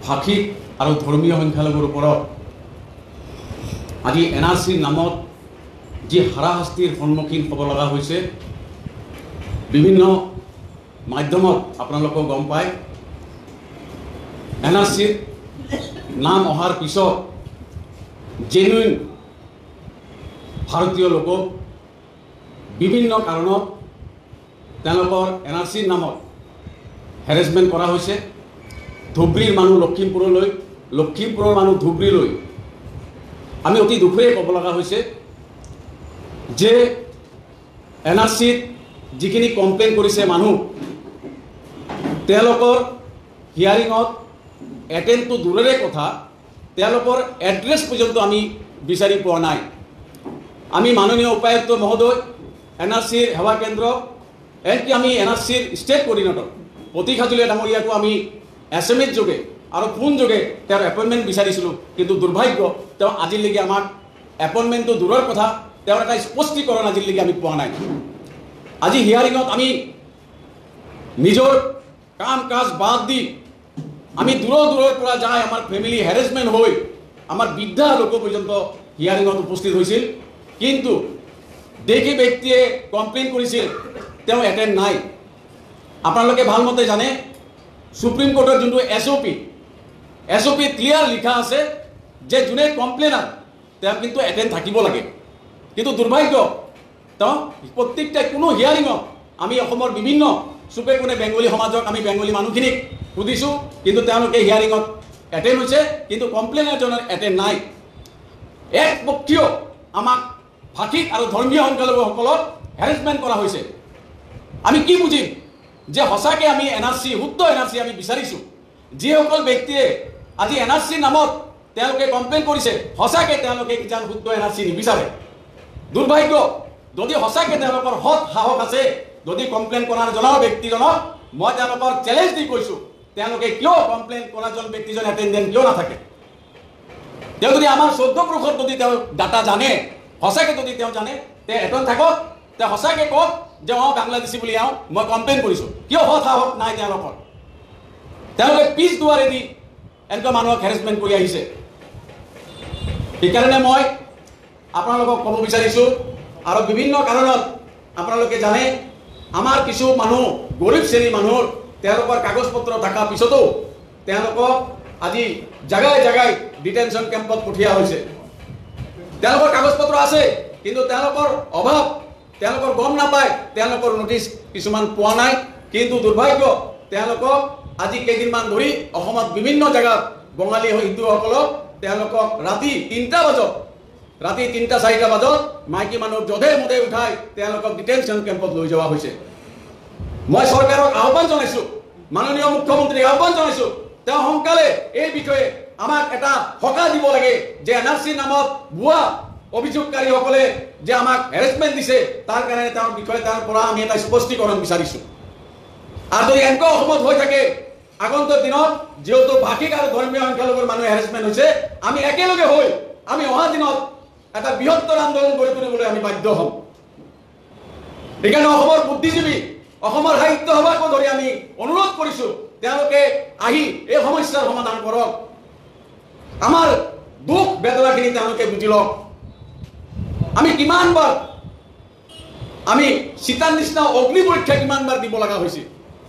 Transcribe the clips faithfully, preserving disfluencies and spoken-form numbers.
ভাষিক আৰু ধৰ্মীয় সংখ্যালঘুৰ ওপৰত আজি এন আৰ চিৰ নামত যি হাৰাশাস্তিৰ সন্মুখীন হ'ব লগা হৈছে বিভিন্ন মাধ্যমত আপোনালোকেও গম পায়। এন আৰ চিৰ নাম অহাৰ পিছত জেনুইন ভাৰতীয় লোকক বিভিন্ন কাৰণত তেওঁলোকৰ এন আৰ চিৰ নামত হেৰেছমেণ্ট কৰা হৈছে। ধুবুৰীৰ মানুহ লখিমপুৰলৈ, লখিমপুৰৰ মানুহ ধুবুৰীলৈ আমি অতি দুখেৰে ক'ব লগা হৈছে যে এন আৰ চিত যিখিনি কমপ্লেইন কৰিছে মানুহ, তেওঁলোকৰ হিয়াৰিঙত এটেণ্ডটো দূৰৰে কথা, তেওঁলোকৰ এড্ৰেছ পৰ্যন্ত আমি বিচাৰি পোৱা নাই। আমি মাননীয় উপায়ুক্ত মহোদয়, এন আৰ চিৰ সেৱা কেন্দ্ৰ, এনকি আমি এন আৰ চিৰ ষ্টেট কোঅৰ্ডিনেটৰ প্ৰতীক হাজৰিকা ডাঙৰীয়াকো আমি এছ এম এছ যোগে আৰু ফোন যোগে তেওঁৰ এপইণ্টমেণ্ট বিচাৰিছিলোঁ, কিন্তু দুৰ্ভাগ্য তেওঁ আজিলৈকে আমাক এপইণ্টমেণ্টটো দূৰৰ কথা, তেওঁৰ এটা স্পষ্টীকৰণ আজিলৈকে আমি পোৱা নাই। আজি হিয়াৰিঙত আমি নিজৰ কাম কাজ বাদ দি আমি দূৰৰ দূৰৰ পৰা যাই আমাৰ ফেমিলি হেৰেছমেণ্ট হৈ আমাৰ বৃদ্ধা লোক পৰ্যন্ত হিয়াৰিঙত উপস্থিত হৈছিল, কিন্তু দেশী ব্যক্তিয়ে কমপ্লেইন কৰিছিল তেওঁ এটেণ্ড নাই। আপোনালোকে ভালমতে জানে সুপ্ৰিম কোৰ্টৰ যোনটো S O' P S O' পিত ক্লিয়াৰ লিখা আছে যে যোনে কমপ্লেইনাৰ তেওঁ কিন্তু এটেণ্ড থাকিব লাগে, কিন্তু দুৰ্ভাগ্য তেওঁ প্ৰত্যেকটা কোনো হিয়াৰিঙত আমি অসমৰ বিভিন্ন চুকে কোণে বেংগলী সমাজক আমি বেংগলী মানুহখিনিক সুধিছোঁ, কিন্তু তেওঁলোকে হিয়াৰিঙত এটেণ্ড হৈছে, কিন্তু কমপ্লেইনাৰজনৰ এটেণ্ড নাই। একপক্ষীয় আমাক ভাষিক আৰু ধৰ্মীয় সংখ্যালঘুসকলক হেৰেছমেণ্ট কৰা হৈছে। আমি কি বুজিম যে সঁচাকৈ আমি এন আৰ চি শুদ্ধ এন আৰ চি আমি বিচাৰিছোঁ? যিসকল ব্যক্তিয়ে আজি এন আৰ চিৰ নামত তেওঁলোকে কমপ্লেইন কৰিছে, সঁচাকৈ তেওঁলোকে কিজান শুদ্ধ এন আৰ চি নিবিচাৰে। দুৰ্ভাগ্য, যদি সঁচাকৈ তেওঁলোকৰ সৎ সাহস আছে, যদি কমপ্লেইন কৰাৰ জনা ব্যক্তিজনক মই তেওঁলোকৰ চেলেঞ্জ দি কৈছোঁ, তেওঁলোকে কিয় কমপ্লেইন কৰাজন ব্যক্তিজন এটেণ্ডেণ্ট কিয় নাথাকে? তেওঁ যদি আমাৰ চৈধ্য পুৰুষত যদি তেওঁ ডাটা জানে, সঁচাকৈ যদি তেওঁ জানে, তেওঁ এটেণ্ড থাকক, তেওঁ সঁচাকৈ কওক যে অঁ বাংলাদেশী বুলি আহোঁ, মই কমপ্লেইন কৰিছোঁ। কিয় সৎ সাহস নাই তেওঁলোকৰ? তেওঁলোকে পিছ দুৱাৰেদি এনেকুৱা মানুহক হেৰেছমেণ্ট কৰি আহিছে। সেইকাৰণে মই আপোনালোকক ক'ব বিচাৰিছোঁ, আৰু বিভিন্ন কাৰণত আপোনালোকে জানে আমাৰ কিছু মানুহ গৰীব শ্ৰেণীৰ মানুহৰ তেওঁলোকৰ কাগজ পত্ৰ থকাৰ পিছতো তেওঁলোকক আজি জেগাই জেগাই ডিটেনশ্যন কেম্পত পঠিওৱা হৈছে। তেওঁলোকৰ কাগজ পত্ৰ আছে, কিন্তু তেওঁলোকৰ অভাৱ, তেওঁলোকৰ গম নাপায়, তেওঁলোকৰ নটিচ কিছুমান পোৱা নাই, কিন্তু দুৰ্ভাগ্য তেওঁলোকক আজি কেইদিনমান ধৰি অসমত বিভিন্ন জেগাত বঙালী হিন্দুসকলক তেওঁলোকক ৰাতি তিনিটা বজাত ৰাতি তিনিটা চাৰিটা বজাত মাইকী মানুহ যধে মধে উঠাই তেওঁলোকক ডিটেনশ্যন কেম্পত লৈ যোৱা হৈছে। মই চৰকাৰক আহ্বান জনাইছোঁ, মাননীয় মুখ্যমন্ত্ৰীক আহ্বান জনাইছোঁ, তেওঁ সোনকালে এই বিষয়ে আমাক এটা সকাহ দিব লাগে যে এন আৰ চিৰ নামত ভুৱা অভিযোগকাৰীসকলে যে আমাক হেৰেছমেণ্ট দিছে, তাৰ কাৰণে তেওঁৰ বিষয়ে তাৰ পৰা আমি এটা স্পষ্টীকৰণ বিচাৰিছোঁ। আৰু যদি এনেকুৱা অসমত হৈ থাকে আগন্তুক দিনত, যিহেতু ভাষিক আৰু ধৰ্মীয় সংখ্যালঘুৰ মানুহ হেৰেছমেণ্ট হৈছে, আমি একেলগে হৈ আমি অহা দিনত এটা বৃহত্তৰ আন্দোলন গঢ়ি তুলিবলৈ আমি বাধ্য হ'ম। সেইকাৰণে অসমৰ বুদ্ধিজীৱী, অসমৰ সাহিত্য সভাকো ধৰি আমি অনুৰোধ কৰিছোঁ, তেওঁলোকে আহি এই সমস্যাৰ সমাধান কৰক, আমাৰ দুখ বেদনাখিনি তেওঁলোকে বুজি লওক। আমি কিমানবাৰ আমি চিতাৰ নিচিনা অগ্নি পৰীক্ষা কিমানবাৰ দিব লগা হৈছিল।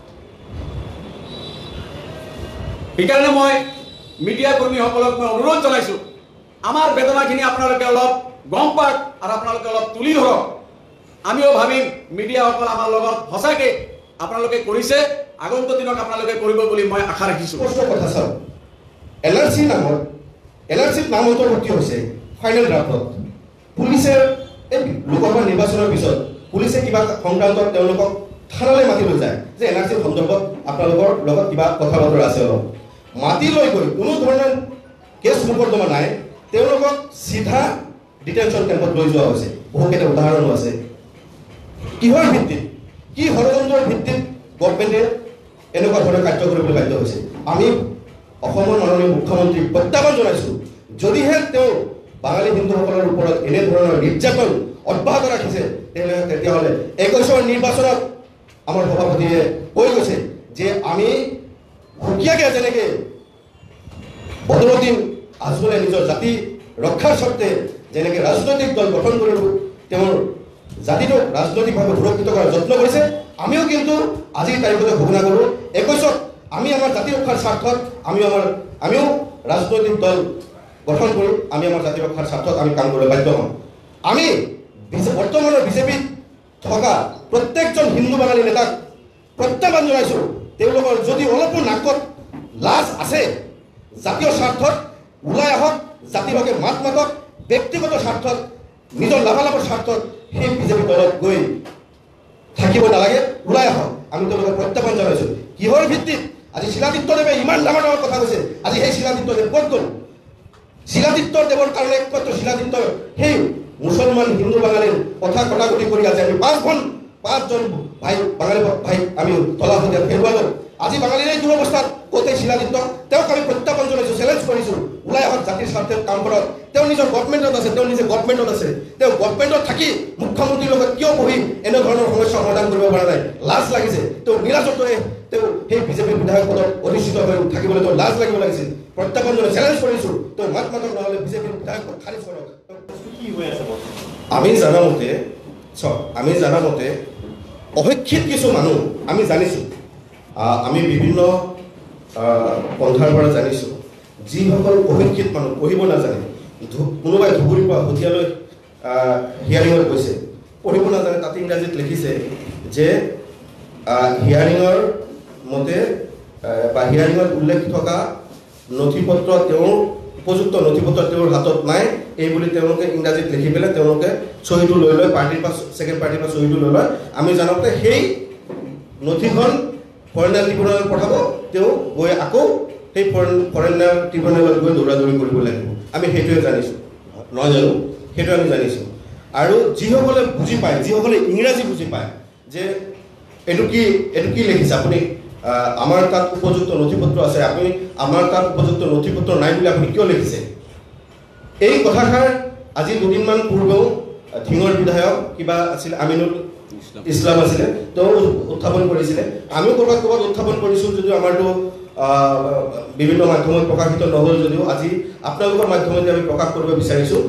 সেইকাৰণে মই মিডিয়া কৰ্মীসকলক মই অনুৰোধ জনাইছোঁ, আমাৰ বেদনাখিনি আপোনালোকে অলপ গম পাওক আৰু আপোনালোকে অলপ তুলি ধৰক। আমিও ভাবিম মিডিয়াসকল আমাৰ লগত সঁচাকৈ আপোনালোকে কৰিছে, আগন্তুক দিনত আপোনালোকে কৰিব বুলি মই আশা ৰাখিছোঁ। কথা চাওক, এল আৰ চি নামৰ এল আৰ চিত নাম অন্তৰ্ভুক্তি হৈছে ফাইনেল ড্ৰাফ্টত। পুলিচে এই লোকসভা নিৰ্বাচনৰ পিছত পুলিচে কিবা সংক্ৰান্তত তেওঁলোকক থানালৈ মাতি লৈ যায় যে এন আৰ চিৰ সন্দৰ্ভত আপোনালোকৰ লগত কিবা কথা বতৰা আছে, অলপ মাতি লৈ গৈ কোনো ধৰণৰ কেছ মোকৰ্দমা নাই, তেওঁলোকক চিধা ডিটেনশ্যন কেম্পত লৈ যোৱা হৈছে। বহুকেইটা উদাহৰণো আছে। কিহৰ ভিত্তিত, কি ষড়যন্ত্ৰৰ ভিত্তিত গভৰ্ণমেণ্টে এনেকুৱা ধৰণৰ কাৰ্য কৰিবলৈ বাধ্য হৈছে? আমি অসমৰ মাননীয় মুখ্যমন্ত্ৰীক প্ৰত্যাহ্বান জনাইছোঁ, যদিহে তেওঁ বাঙালী হিন্দুসকলৰ ওপৰত এনেধৰণৰ নিৰ্যাতন অব্যাহত ৰাখিছে, তেতিয়াহ'লে একৈছৰ নিৰ্বাচনত আমাৰ সভাপতিয়ে কৈ গৈছে যে আমি সুকীয়াকৈ যেনেকৈ বদৰুদ্দিন আজমলে নিজৰ জাতি ৰক্ষাৰ স্বাৰ্থে যেনেকৈ ৰাজনৈতিক দল গঠন কৰি তেওঁৰ জাতিটোক ৰাজনৈতিকভাৱে সুৰক্ষিত কৰাৰ যত্ন কৰিছে, আমিও কিন্তু আজিৰ তাৰিখতে ঘোষণা কৰোঁ একৈছত আমি আমাৰ জাতি ৰক্ষাৰ স্বাৰ্থত আমি আমাৰ আমিও ৰাজনৈতিক দল গঠন কৰি আমি আমাৰ জাতি ৰক্ষাৰ স্বাৰ্থত আমি কাম কৰিব বাধ্য হ'ম। আমি বৰ্তমানৰ বিজেপিত থকা প্ৰত্যেকজন হিন্দু বাঙালী নেতাক প্ৰত্যাহ্বান জনাইছোঁ, তেওঁলোকৰ যদি অলপো নাকত লাজ আছে জাতীয় স্বাৰ্থত ওলাই আহক, জাতিৰ হকে মাত মাতক, ব্যক্তিগত স্বাৰ্থত নিজৰ লাভালাভৰ স্বাৰ্থত সেই বিজেপি দলত গৈ থাকিব নালাগে, ওলাই আহক। আমি তেওঁলোকক প্ৰত্যাহ্বান জনাইছোঁ। কিহৰ ভিত্তিত আজি শিলাদিত্যদেৱে ইমান ডাঙৰ ডাঙৰ কথা কৈছে, আজি সেই শিলাদিত্যদেৱ ক'ত গ'ল? শিলাদিত্যৰ দেৱৰ কাৰণে একমাত্ৰ শিলাদিত্যৰ সেই মুছলমান হিন্দু বাঙালীৰ কথা কটাকটি কৰি আজি আমি পাঁচখন পাঁচজন ভাই বাঙালী ভাই আমি তলাশতে হেৰুৱালোঁ। আজি বাঙালীৰ এই দুৰৱস্থাত ক'তে শিলাদিত্য, তেওঁক আমি প্ৰত্যাহ্বান জনাইছোঁ, চেলেঞ্জ কৰিছোঁ, ওলাই আহক, জাতিৰ স্বাৰ্থে কাম কৰক। তেওঁ নিজৰ গভৰ্ণমেণ্টত আছে, তেওঁ নিজে গভৰ্ণমেণ্টত আছে, তেওঁ গভৰ্ণমেণ্টত থাকি মুখ্যমন্ত্ৰীৰ লগত কিয় বহি এনেধৰণৰ সমস্যা সমাধান কৰিব পৰা নাই? লাজ লাগিছে। তেওঁ নিৰাজত্বৰে তেওঁ সেই বিজেপিৰ বিধায়ক পদত অধিষ্ঠিত হৈ থাকিবলৈ তেওঁ লাজ লাগিব লাগিছিল। প্ৰত্যাহ্বান জনাই চেলেঞ্জ কৰিছোঁ, তেওঁ মাত মাতক, নহ'লে বিজেপিৰ বিধায়ক পদ খাৰিজ কৰক। আমি জানা মতে চাওক, আমি জানা মতে অশিক্ষিত কিছু মানুহ আমি জানিছোঁ, আমি বিভিন্ন পন্থাৰ পৰা জানিছোঁ, যিসকল অশিক্ষিত মানুহ পঢ়িব নাজানে, কোনোবাই ধুবুৰীৰ পৰা হঠিয়ালৈ হিয়াৰিঙত গৈছে, পঢ়িব নাজানে, তাতে ইংৰাজীত লিখিছে যে হিয়াৰিঙৰ মতে বা হিয়াৰিঙত উল্লেখ থকা নথি পত্ৰ তেওঁৰ উপযুক্ত নথি পত্ৰ তেওঁৰ হাতত নাই, এই বুলি তেওঁলোকে ইংৰাজীত লিখি পেলাই তেওঁলোকে চহীটো লৈ লয়, পাৰ্টিৰ পৰা ছেকেণ্ড পাৰ্টিৰ পৰা চহীটো লৈ লয়। আমি জানোতে সেই নথিখন ফৰেনাৰ ট্ৰিবিউনেলত পঠাব, তেওঁ গৈ আকৌ সেই ফৰেনাৰ ট্ৰিবিউনেলত গৈ দৌৰা দৌৰি কৰিব লাগিব। আমি সেইটোৱে জানিছোঁ, নহয় জানো? সেইটো আমি জানিছোঁ। আৰু যিসকলে বুজি পায়, যিসকলে ইংৰাজী বুজি পায় যে এইটো কি এইটো কি লিখিছে, আপুনি আমাৰ তাত উপযুক্ত নথি পত্ৰ আছে, আপুনি আমাৰ তাত উপযুক্ত নথি পত্ৰ নাই বুলি আপুনি কিয় লিখিছে? এই কথাষাৰ আজি দুদিনমান পূৰ্বেও ধিঙৰ বিধায়ক কিবা আছিল আমিনুল ইছলাম আছিলে, তেওঁ উত্থাপন কৰিছিলে। আমিও ক'ৰবাত ক'ৰবাত উত্থাপন কৰিছোঁ যদিও আমাৰতো বিভিন্ন মাধ্যমত প্ৰকাশিত নহ'ল যদিও আজি আপোনালোকৰ মাধ্যমতে আমি প্ৰকাশ কৰিব বিচাৰিছোঁ।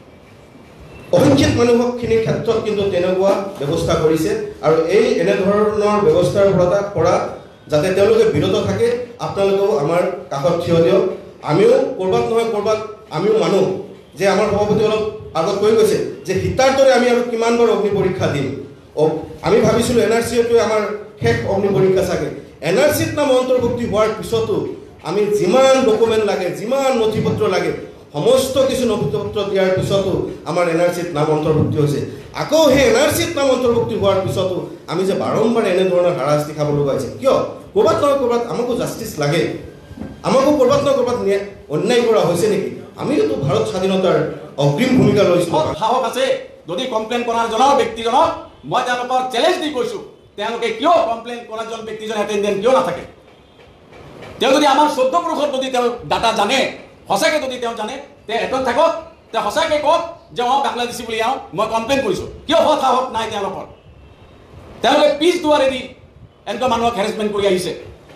অশিক্ষিত মানুহখিনিৰ ক্ষেত্ৰত কিন্তু তেনেকুৱা ব্যৱস্থা কৰিছে, আৰু এই এনেধৰণৰ ব্যৱস্থাৰ পৰা যাতে তেওঁলোকে বিৰত থাকে, আপোনালোকেও আমাৰ কাষত থিয় দিয়ক। আমিও ক'ৰবাত নহয় ক'ৰবাত আমিও মানো যে আমাৰ সভাপতি অলপ আগত কৈ গৈছে যে সীতাৰ দৰে আমি আৰু কিমানবাৰ অগ্নি পৰীক্ষা দিম। আমি ভাবিছিলোঁ এন আৰ চিটোৱে আমাৰ শেষ অগ্নি পৰীক্ষা চাগে। এন আৰ চিত নাম অন্তৰ্ভুক্তি হোৱাৰ পিছতো আমি যিমান ডকুমেণ্ট লাগে, যিমান নথি পত্ৰ লাগে, সমস্ত কিছু নথি পত্ৰ দিয়াৰ পিছতো আমাৰ এন আৰ চিত নাম অন্তৰ্ভুক্তি হৈছে। আকৌ সেই এন আৰ চিত নাম অন্তৰ্ভুক্তি হোৱাৰ পিছতো আমি যে বাৰম্বাৰ এনেধৰণৰ হাৰাশাস্তি খাব লগা হৈছে কিয়? ক'ৰবাত নহয় ক'ৰবাত আমাকো জাষ্টিচ লাগে, আমাকো ক'ৰবাত নহয় ক'ৰবাত অন্যায় কৰা হৈছে নেকি? আমিতো ভাৰত স্বাধীনতাৰ অগ্ৰিম ভূমিকা লৈছোঁ। সাহস আছে যদি কমপ্লেইন কৰাৰ জনৰ ব্যক্তিজনক মই তেওঁলোকৰ চেলেঞ্জ দি কৈছোঁ, তেওঁলোকে কিয় কমপ্লেইন কৰাজন ব্যক্তিজন এটেণ্ডেণ্ট কিয় নাথাকে? তেওঁ যদি আমাৰ চৈধ্য পুৰুষত যদি তেওঁ ডাটা জানে, সঁচাকৈ যদি তেওঁ জানে, তেওঁ এটেণ্ড থাকক, তেওঁ সঁচাকৈ কওক যে মই বাংলাদেশী বুলি আহোঁ, মই কমপ্লেইন কৰিছোঁ। কিয় সৎ সাহস নাই তেওঁলোকৰ? তেওঁলোকে পিছ দুৱাৰেদি এনেকুৱা মানুহক হেৰেছমেণ্ট কৰি আহিছে।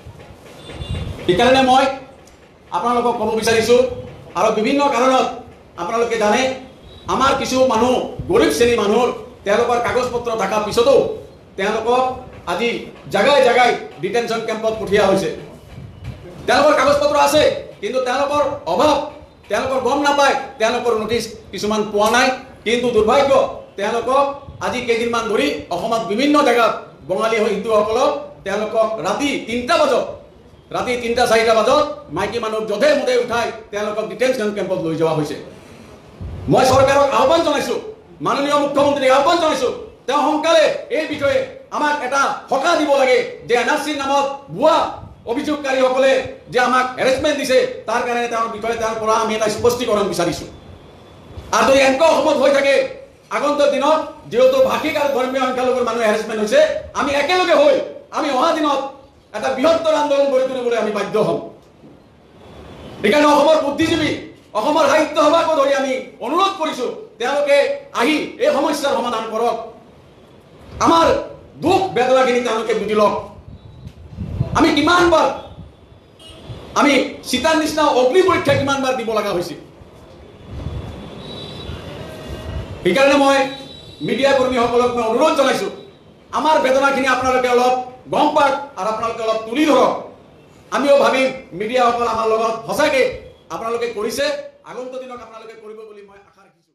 সেইকাৰণে মই আপোনালোকক ক'ব বিচাৰিছোঁ, আৰু বিভিন্ন কাৰণত আপোনালোকে জানে আমাৰ কিছু মানুহ গৰীব শ্ৰেণীৰ মানুহৰ তেওঁলোকৰ কাগজ পত্ৰ থকাৰ পিছতো তেওঁলোকক আজি জাগাই জাগাই ডিটেনশ্যন কেম্পত পঠিওৱা হৈছে। তেওঁলোকৰ কাগজ পত্ৰ আছে, কিন্তু তেওঁলোকৰ অভাৱ, তেওঁলোকৰ গম নাপায়, তেওঁলোকৰ নটিচ কিছুমান পোৱা নাই। কিন্তু দুৰ্ভাগ্য, তেওঁলোকক আজি কেইদিনমান ধৰি অসমত বিভিন্ন জেগাত বঙালী হিন্দুসকলক তেওঁলোকক ৰাতি তিনিটা বজাত ৰাতি তিনিটা চাৰিটা বজাত মাইকী মানুহ যধে মধে উঠাই তেওঁলোকক ডিটেনশ্যন কেম্পত লৈ যোৱা হৈছে। মই চৰকাৰক আহ্বান জনাইছোঁ, মাননীয় মুখ্যমন্ত্ৰীক আহ্বান জনাইছোঁ, তেওঁ সোনকালে এই বিষয়ে আমাক এটা সকাহ দিব লাগে যে এন আৰ চিৰ নামত ভুৱা অভিযোগকাৰীসকলে যে আমাক হেৰেছমেণ্ট দিছে, তাৰ কাৰণে তেওঁৰ বিষয়ে তেওঁৰ পৰা আমি এটা স্পষ্টীকৰণ বিচাৰিছোঁ। আৰু যদি এনেকুৱা অসমত হৈ থাকে আগন্তুক দিনত, যিহেতু ভাষিক আৰু ধৰ্মীয় সংখ্যালঘুৰ মানুহে হেৰেছমেণ্ট হৈছে, আমি একেলগে হৈ আমি অহা দিনত এটা বৃহত্তৰ আন্দোলন গঢ়ি তুলিবলৈ আমি বাধ্য হ'ম। সেইকাৰণে অসমৰ বুদ্ধিজীৱী, অসমৰ সাহিত্য সভাকো ধৰি আমি অনুৰোধ কৰিছোঁ, তেওঁলোকে আহি এই সমস্যাৰ সমাধান কৰক, আমাৰ দুখ বেদনাখিনি তেওঁলোকে বুজি লওক। আমি কিমানবাৰ আমি সীতাৰ নিচিনা অগ্নি পৰীক্ষা কিমানবাৰ দিব লগা হৈছিল। সেইকাৰণে মই মিডিয়া কৰ্মীসকলক মই অনুৰোধ জনাইছোঁ, আমাৰ বেদনাখিনি আপোনালোকে অলপ গম পাওক আৰু আপোনালোকে অলপ তুলি ধৰক। আমিও ভাবিম মিডিয়াসকল আমাৰ লগত সঁচাকৈ আপোনালোকে কৰিছে, আগন্তুক দিনত আপোনালোকে কৰিব বুলি মই আশা ৰাখিছোঁ।